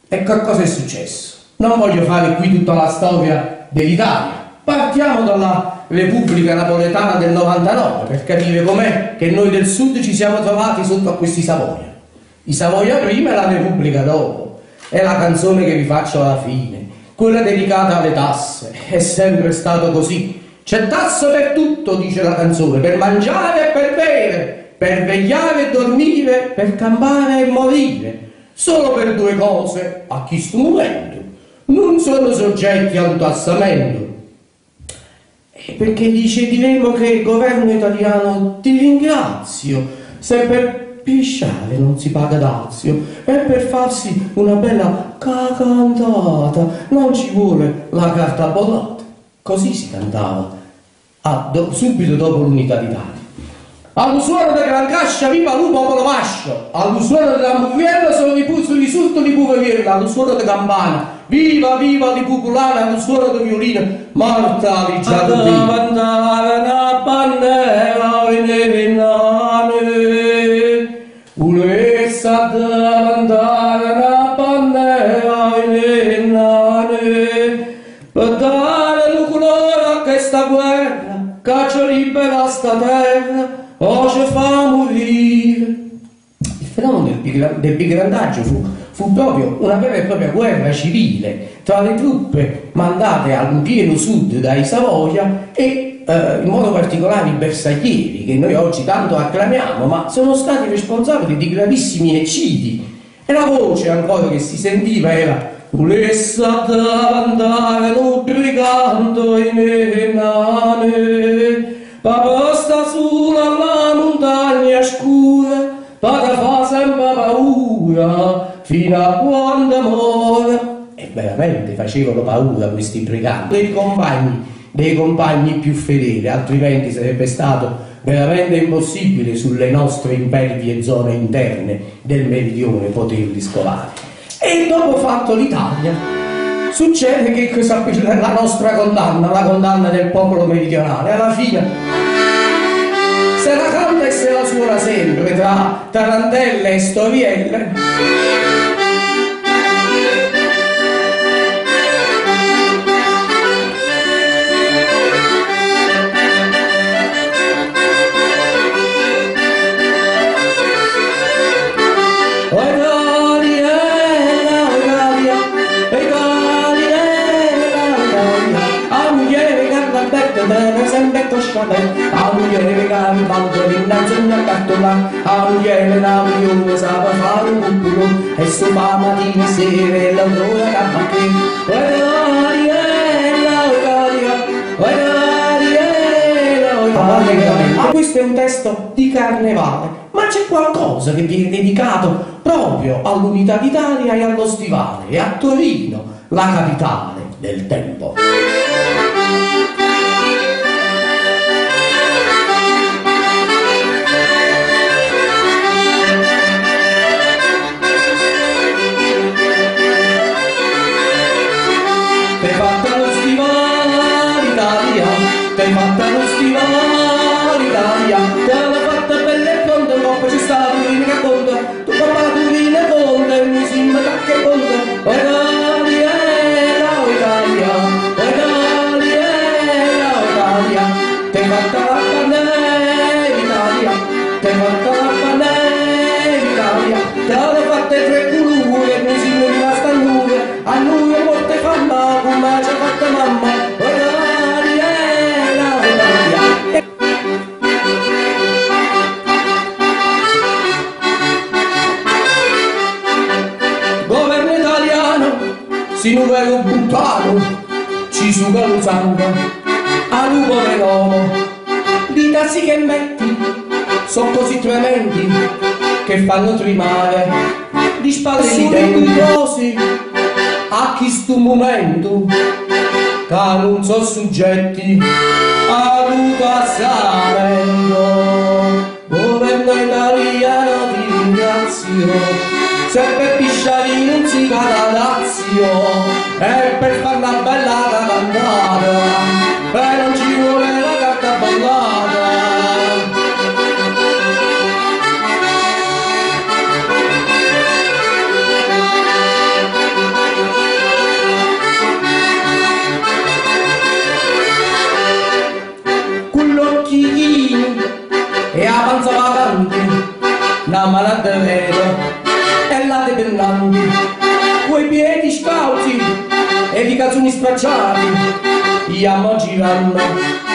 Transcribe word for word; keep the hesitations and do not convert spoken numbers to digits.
E che cosa è successo? Non voglio fare qui tutta la storia dell'Italia. Partiamo dalla Repubblica Napoletana del novantanove per capire com'è che noi del Sud ci siamo trovati sotto a questi Savoia. I Savoia prima e la Repubblica dopo. È la canzone che vi faccio alla fine, quella dedicata alle tasse. È sempre stato così. C'è tasso per tutto, dice la canzone, per mangiare e per bere, per vegliare e dormire, per campare e morire. Solo per due cose, a chi sto momento, non sono soggetti a un tassamento. E perché dice diremo che il governo italiano ti ringrazio, se per pisciare non si paga dazio, e per farsi una bella cacantata non ci vuole la carta bollata. Così si cantava ah, do, subito dopo l'unità d'Italia. Allo suono della gran cascia viva lu popolo vascio, allo suono della mugriella sono i puzzi di sotto di puverella, allo suono della campana, viva viva di popolana, allo suono di violino, morta di giardino. Andare una bandera in nane, volessa andare una bandera in nane, per dare il colore a questa guerra, caccia libera sta terra, o ci fa morire. Il fenomeno del bigrandaggio fu, fu proprio una vera e propria guerra civile tra le truppe mandate al pieno sud dai Savoia e eh, in modo particolare i bersaglieri, che noi oggi tanto acclamiamo, ma sono stati responsabili di gravissimi eccidi. E la voce ancora che si sentiva era: volessa andare un brigando in nane, papà sta sulla la montagna scura, papà fa sempre paura, fino a quando muore. E veramente facevano paura questi briganti, dei compagni, dei compagni più fedeli, altrimenti sarebbe stato veramente impossibile sulle nostre impervie zone interne del meridione poterli scovare. E dopo fatto l'Italia, succede che questa, la nostra condanna, la condanna del popolo meridionale, alla fine se la canta e se la suona sempre tra tarantelle e storielle. A moglie vegani quando l'innanzogna cartola, a moglie la migliore sapeva fare un culo, e su mamma di sera l'aurora cappacche, questo è un testo di carnevale, ma c'è qualcosa che viene dedicato proprio all'unità d'Italia e allo stivale, e a Torino, la capitale del tempo. T'hai fatta lo stivale Italia, t'hai fatta lo stivale Italia, te l'ha fatta bella e pronta, coppa ci sta Turina che conta, tu papà Turina conta, e mi sembra che conta, o Italia, o Italia, o Italia, o Italia, t'hai fatta la cannella Italia, t'hai fatta la cannella Italia, te l'ha fatta tre colore, e mi sembra rimasta a lui, a lui è morte fanno. Ma ci ha fatto mamma, governo italiano, si numero buttano, ci suga lo sangue, a lupo l'uomo, di tassi che metti, sono così tremendi, che fanno tremare, di spalle di denti, a chi sto momento che non sono soggetti ad un passamento. Governo italiano ti ringrazio, se per pisciari non si cade dazio, e per fare una bella cantata e non ci vuole la carta ballata. vaganti, una manata vera, e là dipendenti, coi piedi scalzi e i calzoni stracciati, gli amo girando.